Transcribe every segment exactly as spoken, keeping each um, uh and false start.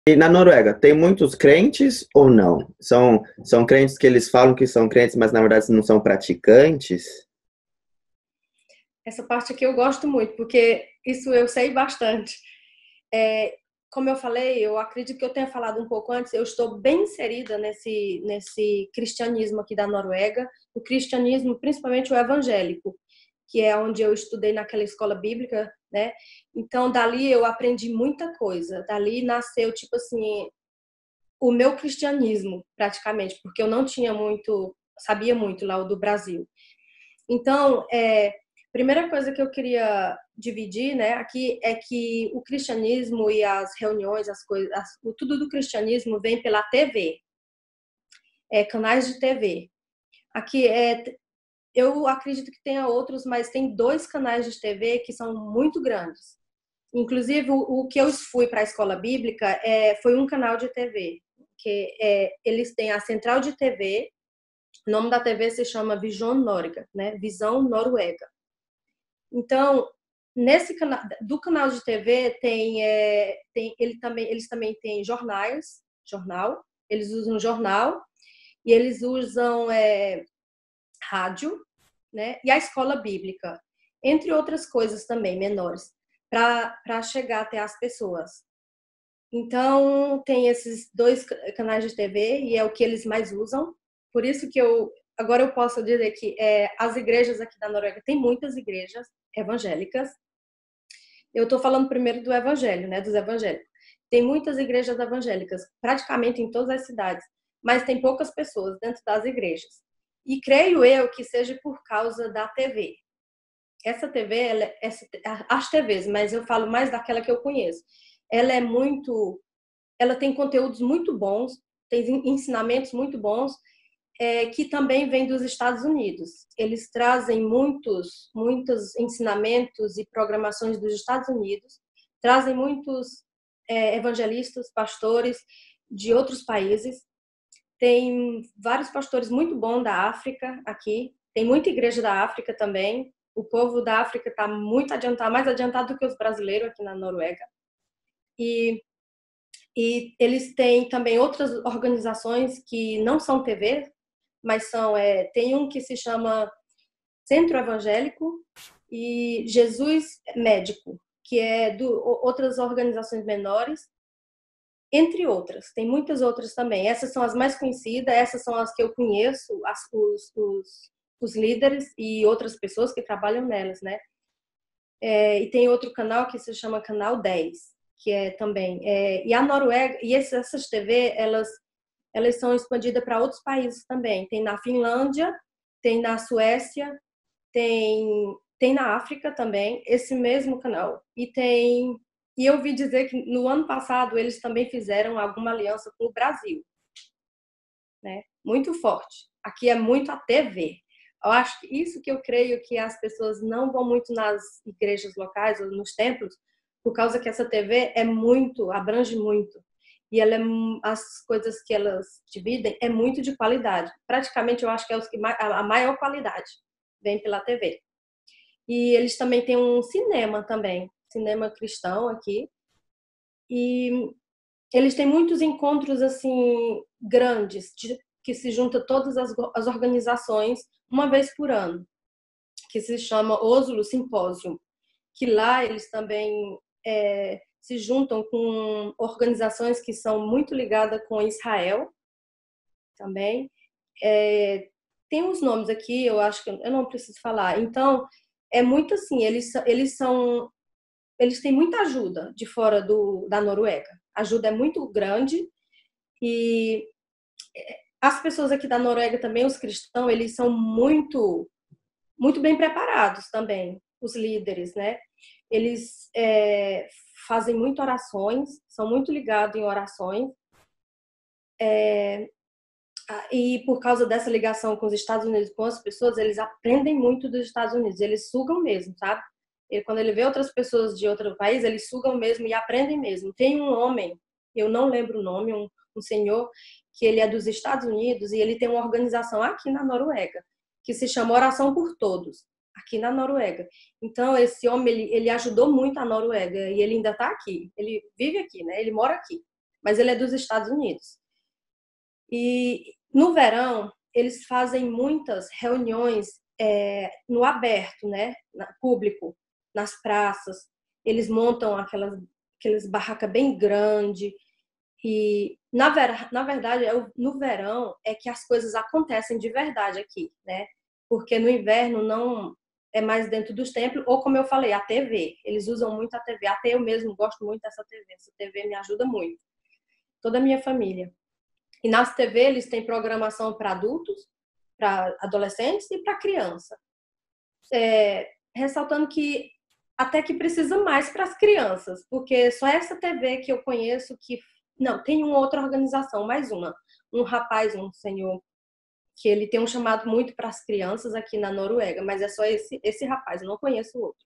E na Noruega, tem muitos crentes ou não? São, são crentes que eles falam que são crentes, mas na verdade não são praticantes? Essa parte aqui eu gosto muito, porque isso eu sei bastante. É, como eu falei, eu acredito que eu tenha falado um pouco antes, eu estou bem inserida nesse, nesse cristianismo aqui da Noruega, o cristianismo, principalmente o evangélico, que é onde eu estudei naquela escola bíblica, né? Então, dali eu aprendi muita coisa. Dali nasceu, tipo assim, o meu cristianismo, praticamente, porque eu não tinha muito, sabia muito lá o do Brasil. Então, é, primeira coisa que eu queria dividir, né, aqui é que o cristianismo e as reuniões, as coisas, as, tudo do cristianismo vem pela T V, é, canais de T V. Aqui é, eu acredito que tenha outros, mas tem dois canais de T V que são muito grandes. Inclusive, o, o que eu fui para a escola bíblica é, foi um canal de T V, que é, eles têm a central de T V. O nome da T V se chama Vision Norge, né? Visão Noruega. Então, nesse canal, do canal de T V tem, é, tem ele também, eles também têm jornais, jornal. Eles usam jornal e eles usam é, rádio, né? E a escola bíblica, entre outras coisas também menores, para chegar até as pessoas. Então, tem esses dois canais de T V e é o que eles mais usam. Por isso que eu agora eu posso dizer que é, as igrejas aqui da Noruega, tem muitas igrejas evangélicas. Eu estou falando primeiro do evangelho, né, dos evangélicos. Tem muitas igrejas evangélicas, praticamente em todas as cidades, mas tem poucas pessoas dentro das igrejas. E creio eu que seja por causa da T V. Essa T V, ela, essa, as T Vs, mas eu falo mais daquela que eu conheço. Ela é muito, ela tem conteúdos muito bons, tem ensinamentos muito bons, é, que também vem dos Estados Unidos. Eles trazem muitos, muitos ensinamentos e programações dos Estados Unidos, trazem muitos é, evangelistas, pastores de outros países. Tem vários pastores muito bons da África aqui, tem muita igreja da África também. O povo da África está muito adiantado, mais adiantado do que os brasileiros aqui na Noruega. E, e eles têm também outras organizações que não são T V, mas são, é, tem um que se chama Centro Evangélico e Jesus Médico, que é de outras organizações menores, entre outras. Tem muitas outras também. Essas são as mais conhecidas, essas são as que eu conheço, as, os, os, os líderes e outras pessoas que trabalham nelas, né? É, e tem outro canal que se chama Canal dez, que é também. É, e a Noruega, e essas, essas T V, elas elas são expandidas para outros países também. Tem na Finlândia, tem na Suécia, tem, tem na África também, esse mesmo canal. E tem e eu ouvi dizer que no ano passado eles também fizeram alguma aliança com o Brasil, né? Muito forte. Aqui é muito a T V. Eu acho que isso que eu creio que as pessoas não vão muito nas igrejas locais ou nos templos, por causa que essa T V é muito, abrange muito. E ela é, as coisas que elas dividem é muito de qualidade. Praticamente eu acho que é os que a maior qualidade vem pela T V. E eles também têm um cinema também, cinema cristão aqui. E eles têm muitos encontros assim grandes, de, que se junta todas as, as organizações uma vez por ano, que se chama Oslo Symposium, que lá eles também é, se juntam com organizações que são muito ligadas com Israel também. É, tem uns nomes aqui, eu acho que eu não preciso falar. Então, é muito assim, eles, eles são, eles têm muita ajuda de fora do, da Noruega. A ajuda é muito grande e as pessoas aqui da Noruega também, os cristãos, eles são muito, muito bem preparados também, os líderes, né? Eles é, fazem muito orações, são muito ligados em orações. É, e por causa dessa ligação com os Estados Unidos, com as pessoas, eles aprendem muito dos Estados Unidos, eles sugam mesmo, sabe? E quando ele vê outras pessoas de outro país, eles sugam mesmo e aprendem mesmo. Tem um homem, eu não lembro o nome, um, um senhor, que ele é dos Estados Unidos e ele tem uma organização aqui na Noruega, que se chama Oração por Todos, aqui na Noruega. Então, esse homem, ele, ele ajudou muito a Noruega e ele ainda está aqui. Ele vive aqui, né? Ele mora aqui. mas ele é dos Estados Unidos. E no verão, eles fazem muitas reuniões é, no aberto, né, público, nas praças. Eles montam aquelas, aquelas barracas bem grandes. E, na, ver, na verdade, no verão é que as coisas acontecem de verdade aqui, né? Porque no inverno não é mais dentro dos templos, ou como eu falei, a T V. Eles usam muito a T V. Até eu mesmo gosto muito dessa T V. Essa T V me ajuda muito. Toda a minha família. E nas T V eles têm programação para adultos, para adolescentes e para criança. É, ressaltando que até que precisa mais para as crianças, porque só essa T V que eu conheço que... Não, tem uma outra organização, mais uma. Um rapaz, um senhor, que ele tem um chamado muito para as crianças aqui na Noruega, mas é só esse, esse rapaz, eu não conheço outros.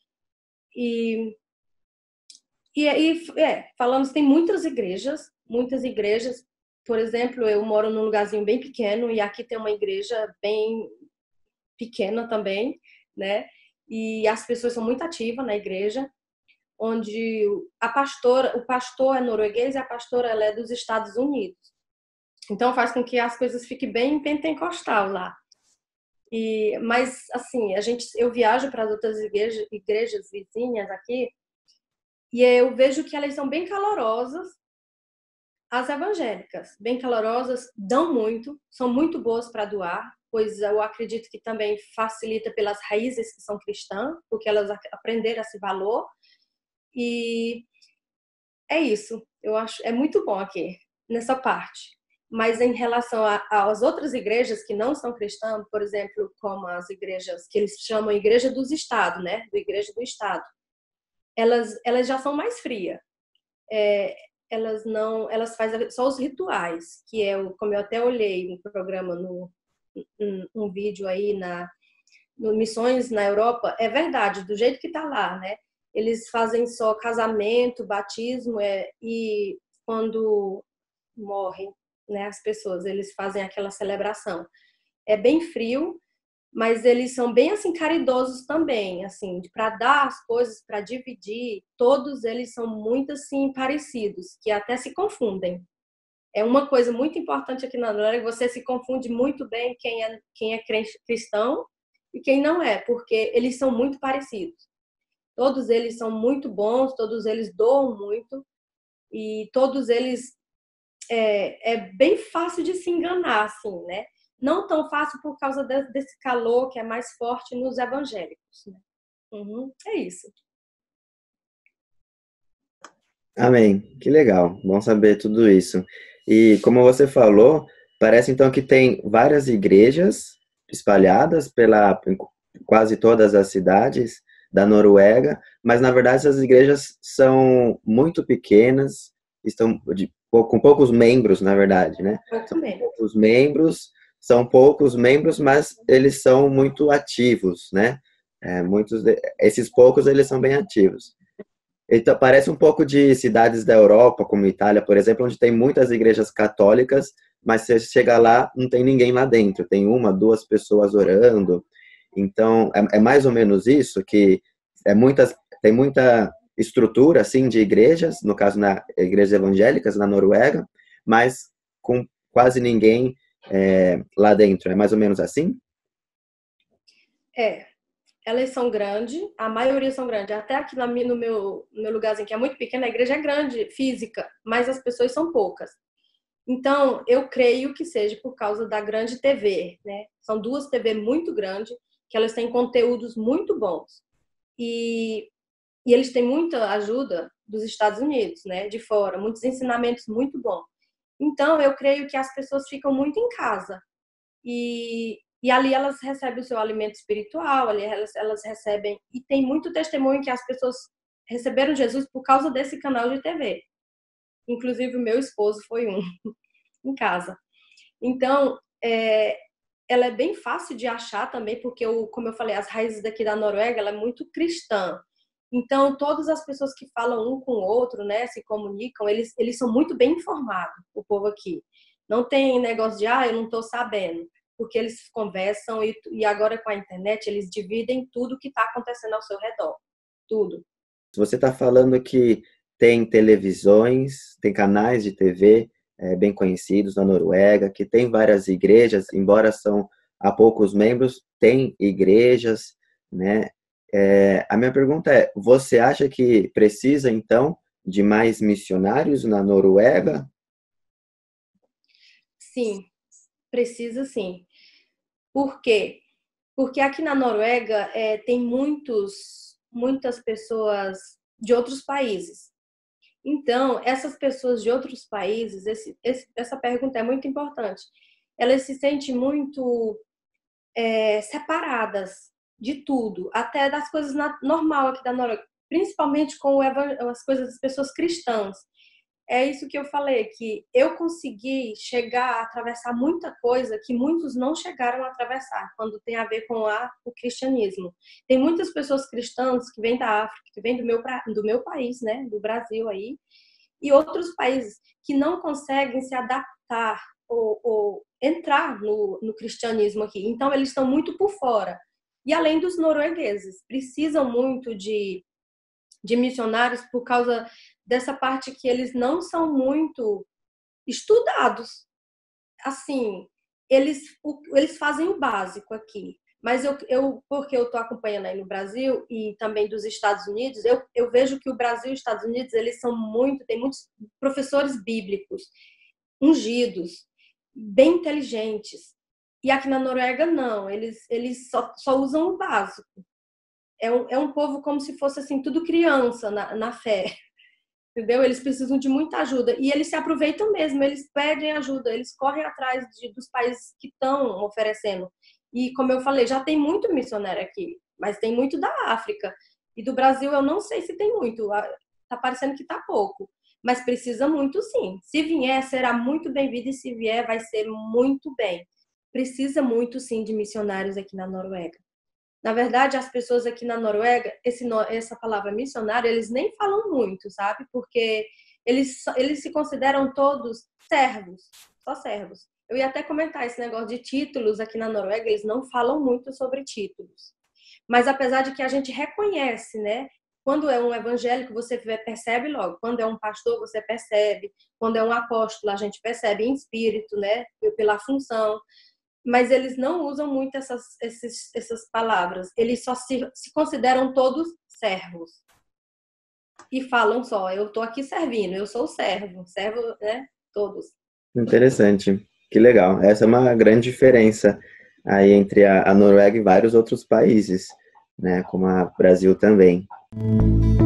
E, e aí, é, falamos, tem muitas igrejas, muitas igrejas. Por exemplo, eu moro num lugarzinho bem pequeno e aqui tem uma igreja bem pequena também, né? E as pessoas são muito ativas na igreja, onde a pastora, o pastor é norueguês e a pastora ela é dos Estados Unidos. Então faz com que as coisas fiquem bem pentecostal lá. E, mas assim, a gente, eu viajo para as outras igrejas, igrejas vizinhas aqui e eu vejo que elas são bem calorosas. As evangélicas, bem calorosas, dão muito, são muito boas para doar, pois eu acredito que também facilita pelas raízes que são cristãs, porque elas aprenderam esse valor. E é isso, eu acho, é muito bom aqui, nessa parte. Mas em relação às outras igrejas que não são cristãs, por exemplo, como as igrejas que eles chamam Igreja dos Estados, né? Do Igreja do Estado, elas, elas já são mais frias. É, elas não, elas fazem só os rituais, que é o, como eu até olhei um programa no um, um vídeo aí na no Missões na Europa, é verdade, do jeito que tá lá, né? Eles fazem só casamento, batismo é, e quando morrem, né, as pessoas, eles fazem aquela celebração. É bem frio, mas eles são bem assim caridosos também, assim, para dar as coisas, para dividir. Todos eles são muito assim parecidos, que até se confundem. É uma coisa muito importante aqui na Noruega, você se confunde muito bem quem é quem é cristão e quem não é, porque eles são muito parecidos. Todos eles são muito bons, todos eles doam muito e todos eles é, é bem fácil de se enganar, assim, né? Não tão fácil por causa de, desse calor que é mais forte nos evangélicos. Né? Uhum, é isso. Amém. Que legal. Bom saber tudo isso. E como você falou, parece então que tem várias igrejas espalhadas pela em quase todas as cidades da Noruega, mas na verdade essas igrejas são muito pequenas, estão de, com poucos membros, na verdade, né? Pouco São menos. poucos membros, são poucos membros, mas eles são muito ativos, né? É, muitos de, esses poucos eles são bem ativos. Então, parece um pouco de cidades da Europa, como Itália, por exemplo, onde tem muitas igrejas católicas, mas você chega lá, não tem ninguém lá dentro, tem uma, duas pessoas orando. Então, é, é mais ou menos isso, que é muitas, tem muita estrutura, assim, de igrejas, no caso, na igrejas evangélicas, na Noruega, mas com quase ninguém é, lá dentro. É mais ou menos assim? É, elas são grandes, a maioria são grandes. Até aqui no meu, no meu lugarzinho, que é muito pequeno, a igreja é grande, física, mas as pessoas são poucas. Então, eu creio que seja por causa da grande T V, né? São duas T V muito grandes, que elas têm conteúdos muito bons. E, e eles têm muita ajuda dos Estados Unidos, né? De fora, muitos ensinamentos muito bons. Então, eu creio que as pessoas ficam muito em casa. E, e ali elas recebem o seu alimento espiritual, ali elas, elas recebem... E tem muito testemunho que as pessoas receberam Jesus por causa desse canal de T V. Inclusive, o meu esposo foi um, em casa. Então, é, ela é bem fácil de achar também, porque, eu, como eu falei, as raízes daqui da Noruega, ela é muito cristã. Então, todas as pessoas que falam um com o outro, né, se comunicam, eles, eles são muito bem informados, o povo aqui. Não tem negócio de, ah, eu não estou sabendo, porque eles conversam e, e agora com a internet, eles dividem tudo que está acontecendo ao seu redor. Tudo. Você está falando que tem televisões, tem canais de T V é, bem conhecidos na Noruega, que tem várias igrejas, embora são há poucos membros, tem igrejas, né? É, a minha pergunta é, você acha que precisa, então, de mais missionários na Noruega? Sim, precisa sim. Por quê? Porque aqui na Noruega é, tem muitos, muitas pessoas de outros países. Então, essas pessoas de outros países, esse, esse, essa pergunta é muito importante. Elas se sentem muito é, separadas de tudo, até das coisas na, normal aqui da Noruega, principalmente com o, as coisas das pessoas cristãs. É isso que eu falei, que eu consegui chegar a atravessar muita coisa que muitos não chegaram a atravessar, quando tem a ver com a, o cristianismo. Tem muitas pessoas cristãs que vêm da África, que vêm do meu, do meu país, né, do Brasil aí, e outros países que não conseguem se adaptar ou, ou entrar no, no cristianismo aqui. Então, eles estão muito por fora. E além dos noruegueses, precisam muito de, de missionários por causa dessa parte que eles não são muito estudados. Assim, eles, eles fazem o básico aqui. Mas eu, eu porque eu estou acompanhando aí no Brasil e também dos Estados Unidos, eu, eu vejo que o Brasil e os Estados Unidos, eles são muito, tem muitos professores bíblicos, ungidos, bem inteligentes. E aqui na Noruega, não. Eles, eles só, só usam o básico. É um, é um povo como se fosse assim, tudo criança na, na fé. Entendeu? Eles precisam de muita ajuda. E eles se aproveitam mesmo, eles pedem ajuda, eles correm atrás de, dos países que estão oferecendo. E, como eu falei, já tem muito missionário aqui, mas tem muito da África. E do Brasil, eu não sei se tem muito. Tá parecendo que tá pouco. Mas precisa muito, sim. Se vier, será muito bem-vindo. E se vier, vai ser muito bem. Precisa muito, sim, de missionários aqui na Noruega. Na verdade, as pessoas aqui na Noruega, esse, essa palavra missionário, eles nem falam muito, sabe? Porque eles, eles se consideram todos servos, só servos. Eu ia até comentar esse negócio de títulos aqui na Noruega, eles não falam muito sobre títulos. Mas apesar de que a gente reconhece, né? Quando é um evangélico, você percebe logo. Quando é um pastor, você percebe. Quando é um apóstolo, a gente percebe em espírito, né? Pela função. Mas eles não usam muito essas, esses, essas palavras. Eles só se, se consideram todos servos. E falam só, eu estou aqui servindo, eu sou servo. Servo, né? Todos. Interessante. Que legal. Essa é uma grande diferença aí entre a, a Noruega e vários outros países, né? Como o Brasil também.